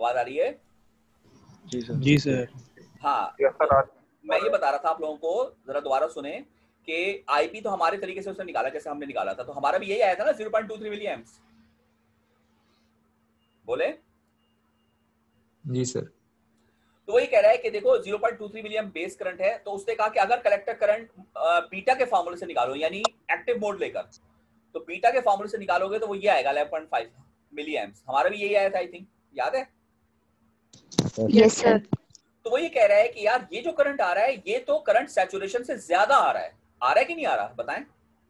आवाज आ रही है? जी सर। जी सर। हाँ, मैं ये बता रहा था आप लोगों को, जरा दोबारा सुने कि आईपी तो हमारे तरीके से उसने निकाला जैसे हमने निकाला था, तो हमारा भी यही आया था ना 0.23 मिली एम्प्स। बोले जी सर। तो वही कह रहा है कि देखो 0.23 मिली एम्प बेस करंट है, तो उसने कहा कि अगर कलेक्टर करंट बीटा के फॉर्मूले से निकालो यानी एक्टिव मोड लेकर, तो बीटा के फॉर्मूले से निकालोगे तो वो ये आएगा 11.5 मिली एम्प्स। हमारा भी यही आया था आई थिंक, याद है? Yes sir. तो वो ये कह रहा है कि यार ये जो करंट आ रहा है ये तो करंट सैचुरेशन से ज्यादा आ रहा है कि नहीं आ रहा, बताएं?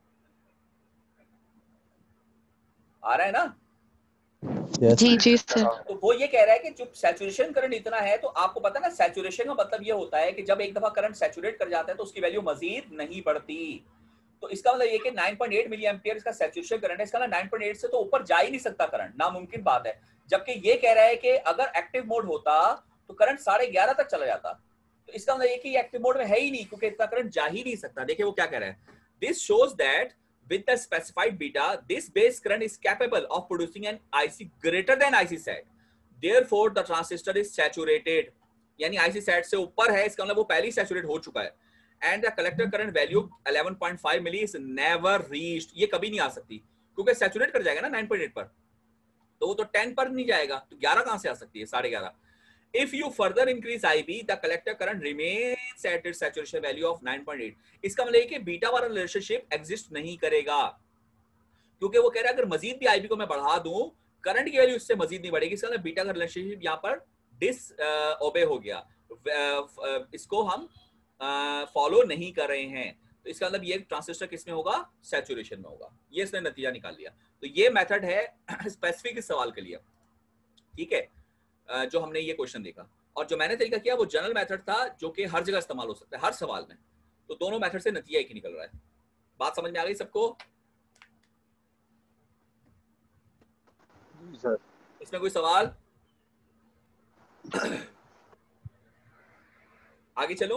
आ रहा है ना? जी जी सर। तो वो ये कह रहा है कि जो सैचुरेशन करंट इतना है, तो आपको पता है ना सैचुरेशन का मतलब ये होता है कि जब एक दफा करंट सैचुरेट कर जाता है तो उसकी वैल्यू मजीद नहीं बढ़ती। तो इसका मतलब ये कि 9.8 मिली एम्पियर इसका सैचुरेशन करंट है, इसका ना 9.8 से तो ऊपर जा ही नहीं सकता करंट, नामुमकिन बात है। जबकि ये कह रहा है कि अगर एक्टिव मोड होता तो करंट 11.5 तक चला जाता। तो इसका मतलब ये कि एक्टिव मोड में है ही नहीं, क्योंकि इतना करंट जा ही नहीं सकता। देखिए वो क्या कह रहा है, this shows that with the specified beta this base current is capable of producing an IC greater than IC set, therefore the transistor is saturated, यानी IC set से ऊपर है, इसका मतलब वो पहले ही सैचुरेट हो चुका है। and the collector current value 11.5 milli is never reached, ये कभी नहीं आ सकती क्योंकि सैचुरेट कर जाएगा ना 9.8 पर, तो वो तो 10 पर नहीं जाएगा, तो 11 कहां से आ सकती है, 11.5। If you further increase IB, the collector current remains at its saturation value of 9.8। इसका मतलब है कि बीटा वाला रिलेशनशिप एग्जिस्ट नहीं करेगा, क्योंकि वो कह रहा है अगर मजीद भी आईबी को मैं बढ़ा दूं करंट की वैल्यू इससे मजीद नहीं बढ़ेगी। इसका मतलब बीटा का रिलेशनशिप यहाँ पर डिस ओबे हो गया, इसको हम फॉलो नहीं कर रहे हैं। तो इसका मतलब ये ट्रांजिस्टर किस में होगा, सैचुरेशन में होगा। ये इसने नतीजा निकाल लिया। तो ये मेथड है स्पेसिफिक इस सवाल के लिए, ठीक है, जो हमने ये क्वेश्चन देखा। और जो मैंने तरीका किया वो जनरल मेथड था, जो कि हर जगह इस्तेमाल हो सकता है हर सवाल में। तो दोनों मेथड से नतीजा एक ही निकल रहा है। बात समझ में आ गई सबको? जी सर। इसमें कोई सवाल? आगे चलूं?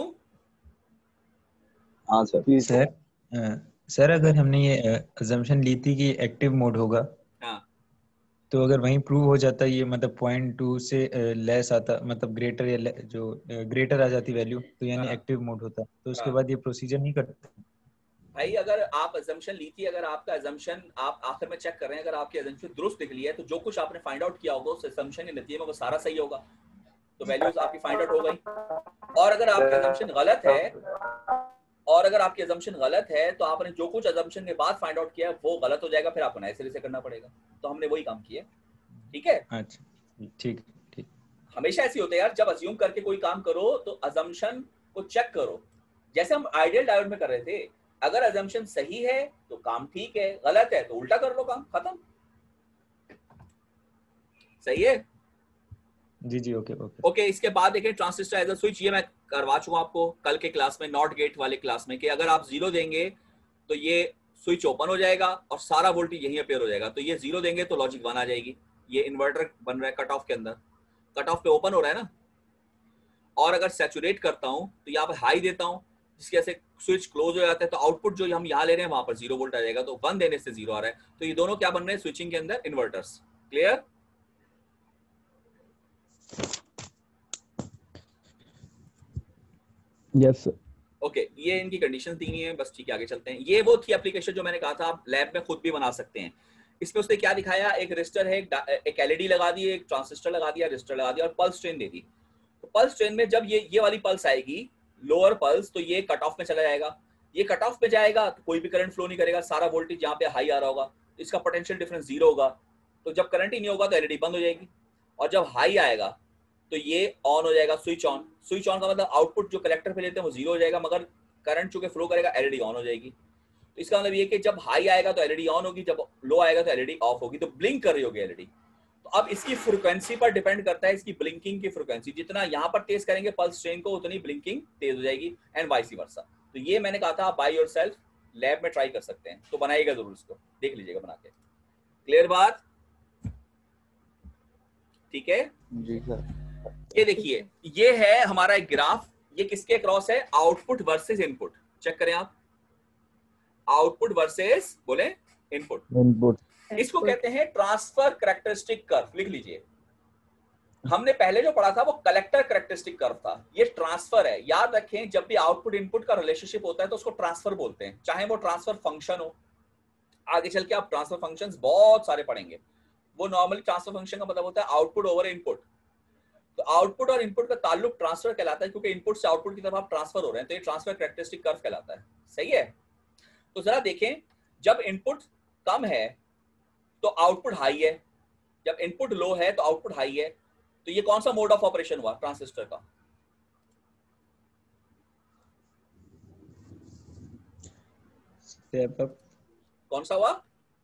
हाँ सर। प्लीज सर अगर हमने ये अजम्पशन ली थी कि एक्टिव मोड होगा, हाँ, तो अगर वहीं प्रूव हो जाता ये मतलब 0.2 से लेस आता, मतलब ग्रेटर या जो ग्रेटर आ जाती वैल्यू, तो यानी हाँ, एक्टिव मोड होता, तो उसके हाँ। बाद ये प्रोसीजर नहीं करते? भाई अगर आप अजम्पशन ली थी, अगर आपका अजम्पशन आप आखिर में चेक कर रहे हैं, अगर आपकी अजम्पशन दुरुस्त निकली है, तो जो कुछ आपने फाइंड आउट किया होगा उस अजम्पशन के नतीजे में वो सारा सही होगा, तो वैल्यूज आपकी फाइंड आउट हो गई। और अगर आपकी अजम्पशन गलत है, और अगर आपकी अजम्पशन गलत है, तो आपने जो कुछ अजम्पशन के बाद फाइंड आउट किया वो गलत हो जाएगा, फिर आपको नए सिरे से करना पड़ेगा। तो हमने वही काम किया, ठीक है? अच्छा ठीक ठीक। हमेशा ऐसी होता है यार, जब अज्यूम करके कोई काम करो तो अजम्पशन को चेक करो, जैसे हम आइडियल डायोड में कर रहे थे। अगर अजम्पशन सही है तो काम ठीक है, गलत है तो उल्टा कर लो, काम खत्म। सही है? जी जी, ओके ओके ओके। इसके बाद देखें ट्रांजिस्टर एज अ स्विच, ये मैं करवा चुका आपको कल के क्लास में, नॉट गेट वाले क्लास में, कि अगर आप 0 देंगे तो ये स्विच ओपन हो जाएगा और सारा वोल्टेज यहीं अपेयर हो जाएगा। तो ये 0 देंगे तो लॉजिक 1 आ जाएगी। ये इन्वर्टर बन रहा है कट ऑफ के अंदर, कट ऑफ पे ओपन हो रहा है ना। और अगर सैचुरेट करता हूं तो यहाँ पे हाई देता हूं, जिसकी वजह से स्विच क्लोज हो जाता है, तो आउटपुट जो हम यहाँ ले रहे हैं वहां पर 0 वोल्ट आ जाएगा। तो 1 देने से 0 आ रहा है। तो ये दोनों क्या बन रहे हैं स्विचिंग के अंदर, inverters. Clear? Yes sir. Okay, ये इनकी कंडीशंस दी है बस, ठीक है। आगे चलते हैं। ये वो थी एप्लीकेशन जो मैंने कहा था आप लैब में खुद भी बना सकते हैं। इसमें उसने क्या दिखाया, एक रजिस्टर है, एक एलईडी लगा दी, एक ट्रांजिस्टर लगा दिया, रजिस्टर लगा दिया और पल्स ट्रेन दे दी। तो पल्स ट्रेन में जब ये वाली पल्स आएगी, लोअर पल्स, तो ये कट ऑफ में चला जाएगा। ये कट ऑफ में जाएगा तो कोई भी करंट फ्लो नहीं करेगा, सारा वोल्टेज यहाँ पे हाई आ रहा होगा, इसका पोटेंशियल डिफरेंस 0 होगा। तो जब करंट ही नहीं होगा तो एलईडी बंद हो जाएगी, और जब हाई आएगा तो ये ऑन हो जाएगा, स्विच ऑन। स्विच ऑन का मतलब आउटपुट जो कलेक्टर पे लेते हैं वो 0 हो जाएगा, मगर करंट चूंकि फ्लो करेगा एलईडी ऑन हो जाएगी। तो इसका मतलब ये कि जब हाई आएगा तो एलईडी ऑन होगी, जब लो आएगा तो एलईडी ऑफ होगी, तो ब्लिंक कर रही होगी एलईडी। तो अब इसकी फ्रीक्वेंसी पर डिपेंड करता है, इसकी ब्लिंकिंग की फ्रीक्वेंसी, जितना यहाँ पर तेज करेंगे पल्स ट्रेन को उतनी ब्लिंकिंग तेज हो जाएगी, एंड वाइस वर्सा। तो ये मैंने कहा था आप बाय योरसेल्फ लैब में ट्राई कर सकते हैं, तो बनाइएगा जरूर, इसको देख लीजिएगा बना के। क्लियर बात? ठीक है जी सर। ये देखिए, ये है हमारा एक ग्राफ। ये किसके क्रॉस है, आउटपुट वर्सेस इनपुट। चेक करें आप, आउटपुट वर्सेस बोले इनपुट। इनपुट। इसको कहते हैं ट्रांसफर कैरेक्टरिस्टिक कर्व, लिख लीजिए। हमने पहले जो पढ़ा था वो कलेक्टर कैरेक्टरिस्टिक कर्व था, ये ट्रांसफर है। याद रखें जब भी आउटपुट इनपुट का रिलेशनशिप होता है तो उसको ट्रांसफर बोलते हैं, चाहे वो ट्रांसफर फंक्शन हो। आगे चल के आप ट्रांसफर फंक्शंस बहुत सारे पढ़ेंगे। वो नॉर्मली ट्रांसफर फंक्शन का मतलब होता है आउटपुट ओवर इनपुट। तो आउटपुट और इनपुट का ताल्लुक ट्रांसफर कहलाता है, क्योंकि इनपुट से आउटपुट की तरफ आप ट्रांसफर हो रहे हैं, तो ये ट्रांसफर कैरेक्टरिस्टिक कर्व कहलाता है। सही है। तो जरा देखें, जब इनपुट कम है तो आउटपुट हाई है, जब इनपुट लो है तो आउटपुट हाई है। तो ये कौन सा मोड ऑफ ऑपरेशन हुआ ट्रांजिस्टर का? Step up. कौन सा हुआ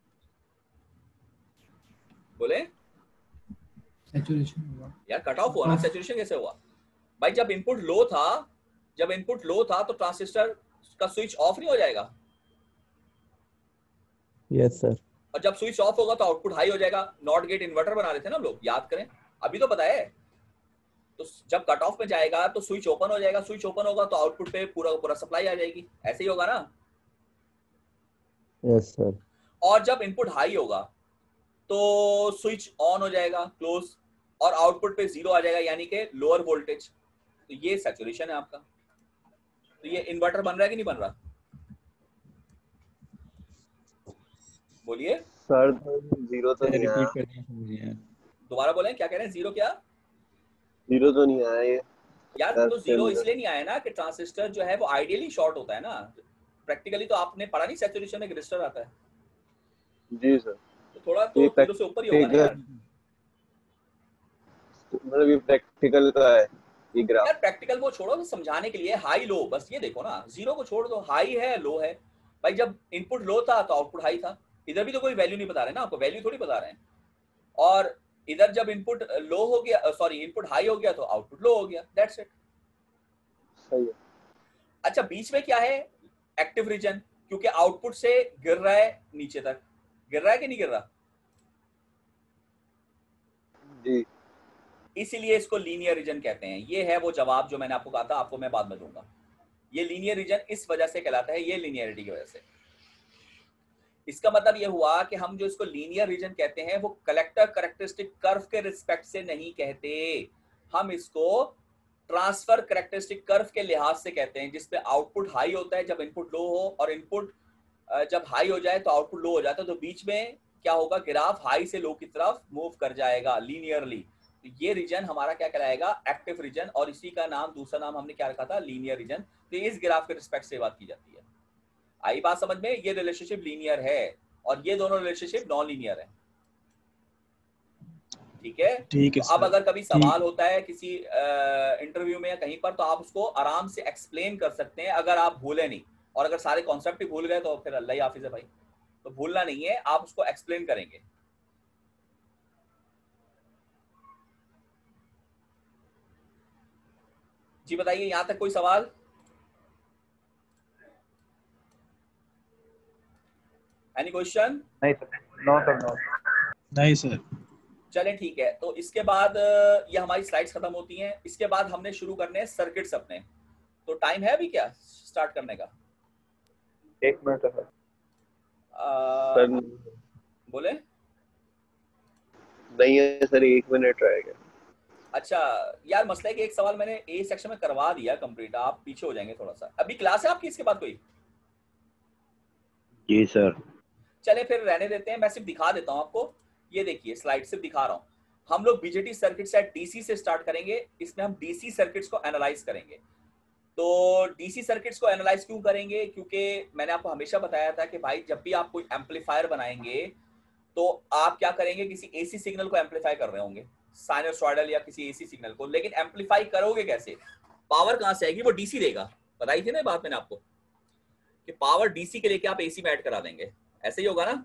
बोले? सैचुरेशन हुआ यार कट ऑफ हुआ ना। सैचुरेशन कैसे हुआ भाई? जब इनपुट लो था तो ट्रांजिस्टर का स्विच ऑफ नहीं हो जाएगा? Yes sir. और जब स्विच ऑफ होगा तो आउटपुट हाई हो जाएगा। नॉट गेट इन्वर्टर बना रहे थे ना लोग, याद करें, अभी तो पता है। तो जब कट ऑफ में जाएगा तो स्विच ओपन हो जाएगा, स्विच ओपन होगा तो आउटपुट पे पूरा पूरा सप्लाई आ जाएगी। ऐसे ही होगा ना? Yes sir. और जब इनपुट हाई होगा तो स्विच ऑन हो जाएगा, क्लोज, और आउटपुट पे 0 आ जाएगा, यानी कि लोअर वोल्टेज। तो ये सैचुरेशन है आपका। तो ये इन्वर्टर बन रहा है कि नहीं बन रहा? बोलिए सर। जीरो तो नहीं आया। रिपीट करना समझिए। दोबारा बोलें, क्या कह रहे हैं? जीरो क्या? जीरो तो नहीं आया ये यार तो जीरो इसलिए नहीं आया ना कि ट्रांजिस्टर जो है वो आइडियली शॉर्ट होता है ना। प्रैक्टिकली तो आपने पढ़ा नहीं, सैचुरेशन में रेजिस्टर आता है। जी सर। तो थोड़ा तो जीरो से ऊपर ही होगा ना यार। मतलब ये प्रैक्टिकल का है ये ग्राफ। यार प्रैक्टिकल वो छोड़ो, तो समझाने के लिए हाई लो, बस ये देखो ना। जीरो को छोड़ दो, हाई है लो है। भाई जब इनपुट लो था तो आउटपुट हाई था। इधर भी तो कोई वैल्यू नहीं बता रहे ना आपको, वैल्यू थोड़ी बता रहे हैं। और इधर जब इनपुट लो हो गया, सॉरी इनपुट हाई हो गया तो आउटपुट लो हो गया। That's it. सही है। अच्छा बीच में क्या है? एक्टिव रीजन, क्योंकि आउटपुट से गिर रहा है नीचे तक। गिर रहा है कि नहीं गिर रहा? जी। इसीलिए इसको लीनियर रीजन कहते हैं। ये है वो जवाब जो मैंने आपको कहा था, आपको मैं बाद में दूंगा। ये लीनियर रीजन इस वजह से कहलाता है, ये लीनियरिटी की वजह से। इसका मतलब ये हुआ कि हम जो इसको लीनियर रीजन कहते हैं वो कलेक्टर कैरेक्टरिस्टिक कर्व के रिस्पेक्ट से नहीं कहते, हम इसको ट्रांसफर कैरेक्टरिस्टिक कर्व के लिहाज से कहते हैं, जिसपे आउटपुट हाई होता है जब इनपुट लो हो, और इनपुट जब हाई हो जाए तो आउटपुट लो हो जाता है। तो बीच में क्या होगा? ग्राफ हाई से लो की तरफ मूव कर जाएगा लीनियरली। तो ये रीजन हमारा क्या कहलाएगा? Active region. और इसी का नाम, दूसरा नाम हमने क्या रखा था? Linear region. तो इस ग्राफ के रिस्पेक्ट से बात की जाती है। आई बात समझ में? ये रिलेशनशिप लीनियर है और ये दोनों रिलेशनशिप नॉन लीनियर है। ठीक है? ठीक है तो अब अगर कभी सवाल होता है किसी इंटरव्यू में या कहीं पर, तो आप उसको आराम से एक्सप्लेन कर सकते हैं, अगर आप भूले नहीं। और अगर सारे कॉन्सेप्ट ही भूल गए तो फिर अल्लाह ही हाफिज है भाई। तो भूलना नहीं है, आप उसको एक्सप्लेन करेंगे। जी बताइए, यहां तक कोई सवाल? Any question? नहीं सर, नो सर, नो। नहीं सर। चलें ठीक है। तो इसके बाद ये हमारी स्लाइड्स खत्म होती हैं। इसके बाद हमने शुरू करने हैं सर्किट्स अपने। तो टाइम है अभी क्या स्टार्ट करने का? 1 मिनट है सर बोले? नहीं है सर, 1 मिनट रहेगा। अच्छा यार, मसला है कि एक सवाल मैंने ए सेक्शन में करवा दिया कंप्लीट, आप पीछे हो जाएंगे थोड़ा सा। अभी क्लास है आपकी इसके बाद कोई? जी सर। चले फिर रहने देते हैं, मैं सिर्फ दिखा देता हूं आपको। ये देखिए स्लाइड सिर्फ दिखा रहा हूं। हम लोग बीजेटी सर्किट्स एट डीसी से स्टार्ट करेंगे। इसमें हम डीसी सर्किट्स को एनालाइज करेंगे। तो डीसी सर्किट्स को एनालाइज क्यों करेंगे? क्योंकि मैंने आपको हमेशा बताया था कि भाई जब भी आप कोई एम्पलीफायर बनाएंगे तो आप क्या करेंगे? किसी एसी सिग्नल को एम्पलीफाई कर रहे होंगे, साइनसॉइडल या किसी एसी सिग्नल को, लेकिन एम्पलीफाई करोगे कैसे? पावर कहां से आएगी? वो डीसी देगा। बताई थी ना बात मैंने आपको कि पावर डीसी के लेके आप एसी में ऐड करा देंगे। ऐसे ही होगा ना?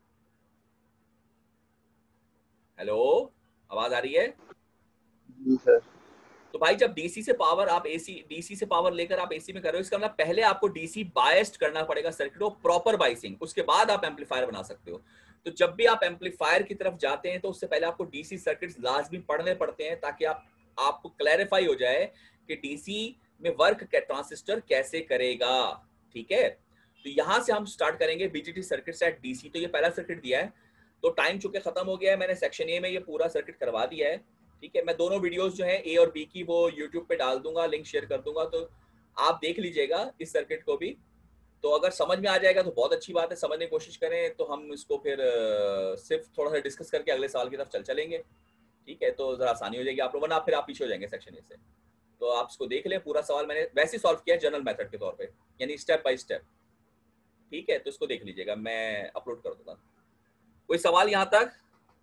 हेलो, आवाज आ रही है? जी सर। तो भाई जब डीसी से पावर आप एसी, डीसी से पावर लेकर आप एसी में कर रहे हो, इसका मतलब पहले आपको डीसी बायस्ड करना पड़ेगा सर्किट को, प्रॉपर बाइसिंग, उसके बाद आप एम्पलीफायर बना सकते हो। तो जब भी आप एम्पलीफायर की तरफ जाते हैं तो उससे पहले आपको डीसी सर्किट्स लाजमी पढ़ने पड़ते हैं, ताकि आपको क्लैरिफाई हो जाए कि डीसी में वर्क ट्रांजिस्टर कैसे करेगा। ठीक है? तो यहां से हम स्टार्ट करेंगे बीजेटी सर्किट्स एट डीसी। तो ये पहला सर्किट दिया है। तो टाइम चूंकि खत्म हो गया है, मैंने सेक्शन ए में ये पूरा सर्किट करवा दिया है। ठीक है, मैं दोनों वीडियोस जो है ए और बी की वो यूट्यूब पे डाल दूंगा, लिंक शेयर कर दूंगा, तो आप देख लीजिएगा इस सर्किट को भी। तो अगर समझ में आ जाएगा तो बहुत अच्छी बात है, समझने की कोशिश करें तो हम इसको फिर सिर्फ थोड़ा सा डिस्कस करके अगले सवाल की तरफ चलेंगे। ठीक है, तो जरा आसानी हो जाएगी आप लोग, वरना फिर आप पीछे हो जाएंगे सेक्शन ए से। तो आप इसको देख लें, पूरा सवाल मैंने वैसे ही सॉल्व किया है जनरल मेथड के तौर पे, यानी स्टेप बाय स्टेप। ठीक है, तो इसको देख लीजिएगा, मैं अपलोड कर दूंगा। कोई सवाल यहाँ तक?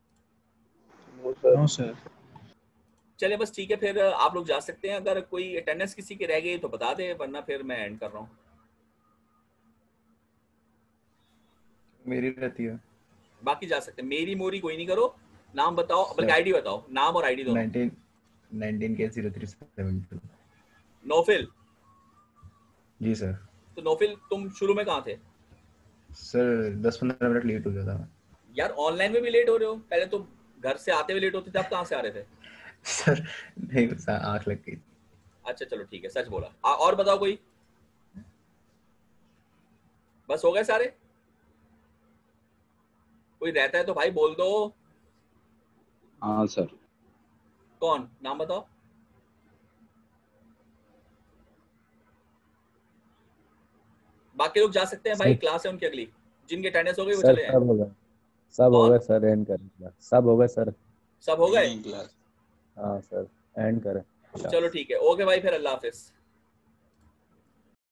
No sir. चलिए बस ठीक है, फिर आप लोग जा सकते हैं। अगर कोई अटेंडेंस किसी की रह गई तो बता दे, वरना फिर मैं एंड कर रहा हूँ। मेरी रहती है। बाकी जा सकते हैं, मेरी मोरी कोई नहीं करो। नाम बताओ, बल्कि आईडी बताओ, नाम और आईडी दोनों। 19 के 0372। नौफिल? जी सर। तो नौफिल तुम शुरू में कहाँ थे? सर 10-15 मिनट लेट हो गया था। यार ऑनलाइन में भी लेट हो रहे हो, पहले तो घर से आते हुए लेट होते थे, अब कहाँ से आ रहे थे? सर नहीं, आँख लग गई। अच्छा चलो ठीक है, सच बोला। और बताओ कोई? बस हो गए सारे? कोई रहता है तो भाई बोल दो। हाँ सर। कौन? नाम बताओ। बाकी लोग जा सकते हैं भाई, क्लास है उनकी अगली। जिनके अटेंडेंस हो गई वो चले जाएं। सब हो गए सर, एंड करें। सब हो गए सर। सब हो गए? हाँ सर, एंड करें। चलो ठीक है, ओके भाई, फिर अल्लाह हाफिज।